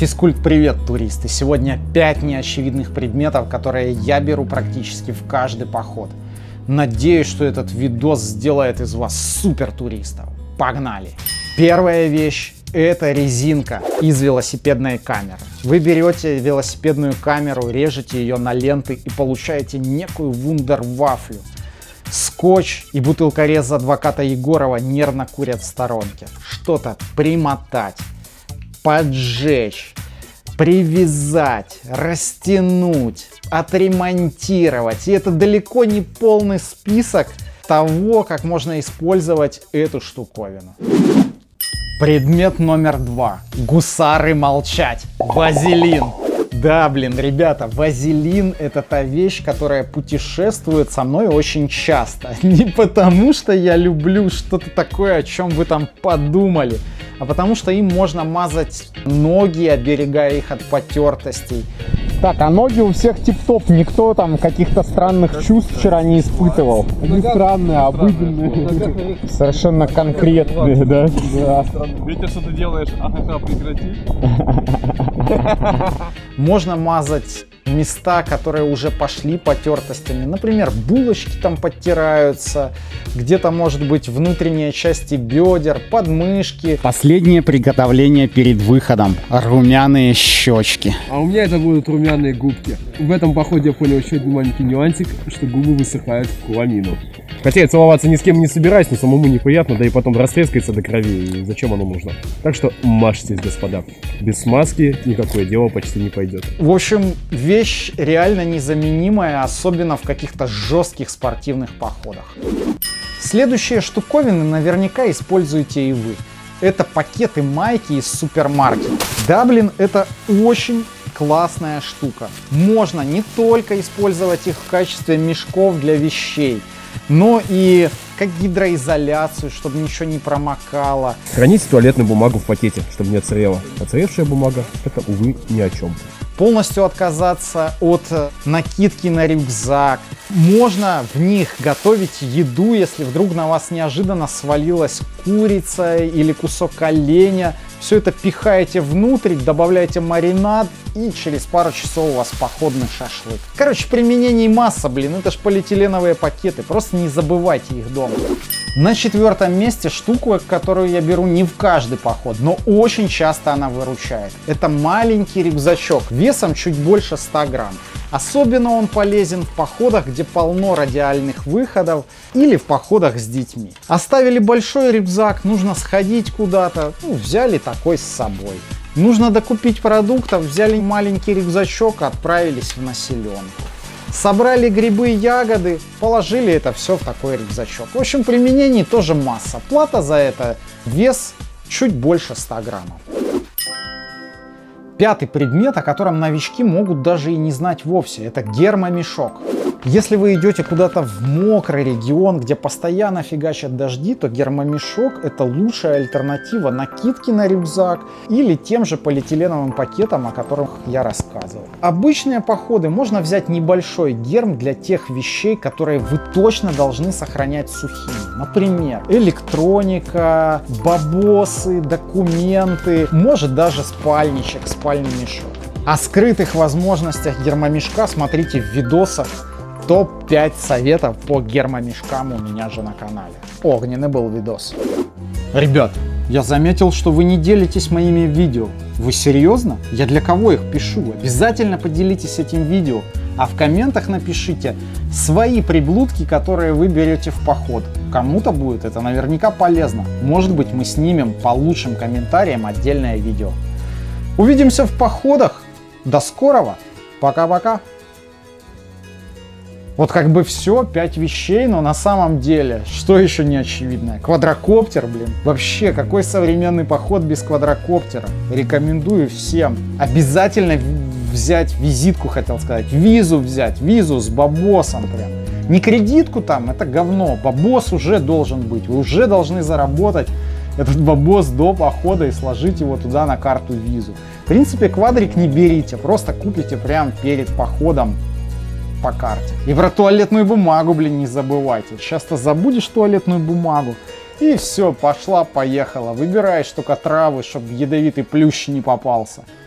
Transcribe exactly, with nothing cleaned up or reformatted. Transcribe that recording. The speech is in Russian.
Физкульт, привет, туристы! Сегодня пять неочевидных предметов, которые я беру практически в каждый поход. Надеюсь, что этот видос сделает из вас супер туристов. Погнали! Первая вещь — это резинка из велосипедной камеры. Вы берете велосипедную камеру, режете ее на ленты и получаете некую вундервафлю. Скотч и бутылкорез адвоката Егорова нервно курят в сторонке. Что-то примотать, поджечь, привязать, растянуть, отремонтировать. И это далеко не полный список того, как можно использовать эту штуковину. Предмет номер два. Гусары молчать. Вазелин. Да, блин, ребята, вазелин — это та вещь, которая путешествует со мной очень часто. Не потому, что я люблю что-то такое, о чем вы там подумали, а потому что им можно мазать ноги, оберегая их от потертостей. Так, а ноги у всех тип-топ, никто там каких-то странных чувств вчера не испытывал. Не странные, а обыденные. Совершенно конкретные, да? Да. Видите, что ты делаешь? Ага, прекрати. Можно мазать места, которые уже пошли потертостями. Например, булочки там подтираются, где-то может быть внутренние части бедер, подмышки. Последнее приготовление перед выходом. Румяные щечки. А у меня это будут румяные губки. В этом походе я понял еще один маленький нюансик, что губы высыхают в куламину. Хотя я целоваться ни с кем не собираюсь, но самому неприятно, да и потом растрескается до крови, и зачем оно нужно. Так что мажьтесь, господа. Без смазки никакое дело почти не пойдет. В общем, вещь реально незаменимая, особенно в каких-то жестких спортивных походах. Следующие штуковины наверняка используете и вы. Это пакеты майки из супермаркета. Да, блин, это очень классная штука. Можно не только использовать их в качестве мешков для вещей, но и как гидроизоляцию, чтобы ничего не промокало. Храните туалетную бумагу в пакете, чтобы не отсырела. Отсыревшая бумага — это, увы, ни о чем. Полностью отказаться от накидки на рюкзак. Можно в них готовить еду, если вдруг на вас неожиданно свалилась курица или кусок оленя. Все это пихаете внутрь, добавляете маринад, и через пару часов у вас походный шашлык. Короче, применений масса, блин, это ж полиэтиленовые пакеты, просто не забывайте их дома. На четвертом месте штуку, которую я беру не в каждый поход, но очень часто она выручает. Это маленький рюкзачок весом чуть больше ста грамм. Особенно он полезен в походах, где полно радиальных выходов, или в походах с детьми. Оставили большой рюкзак, нужно сходить куда-то, ну, взяли такой с собой. Нужно докупить продуктов, взяли маленький рюкзачок, отправились в населенку. Собрали грибы, ягоды, положили это все в такой рюкзачок. В общем, применений тоже масса. Плата за это вес чуть больше ста граммов. Пятый предмет, о котором новички могут даже и не знать вовсе, это гермомешок. Если вы идете куда-то в мокрый регион, где постоянно фигачат дожди, то гермомешок — это лучшая альтернатива накидке на рюкзак или тем же полиэтиленовым пакетам, о которых я рассказывал. Обычные походы можно взять небольшой герм для тех вещей, которые вы точно должны сохранять сухими. Например, электроника, бабосы, документы, может даже спальничек, спальный мешок. О скрытых возможностях гермомешка смотрите в видосах. топ пять советов по гермомешкам у меня же на канале. Огненный был видос. Ребят, я заметил, что вы не делитесь моими видео. Вы серьезно? Я для кого их пишу? Обязательно поделитесь этим видео. А в комментах напишите свои приблудки, которые вы берете в поход. Кому-то будет это наверняка полезно. Может быть, мы снимем по лучшим комментариям отдельное видео. Увидимся в походах. До скорого. Пока-пока. Вот как бы все, пять вещей, но на самом деле, что еще не очевидное? Квадрокоптер, блин. Вообще, какой современный поход без квадрокоптера? Рекомендую всем. Обязательно взять визитку, хотел сказать, визу взять, визу с бабосом прям. Не кредитку там, это говно, бабос уже должен быть, вы уже должны заработать этот бабос до похода и сложить его туда на карту визу. В принципе, квадрик не берите, просто купите прям перед походом по карте. И про туалетную бумагу, блин, не забывайте. Часто забудешь туалетную бумагу, и все, пошла-поехала. Выбираешь только травы, чтобы ядовитый плющ не попался.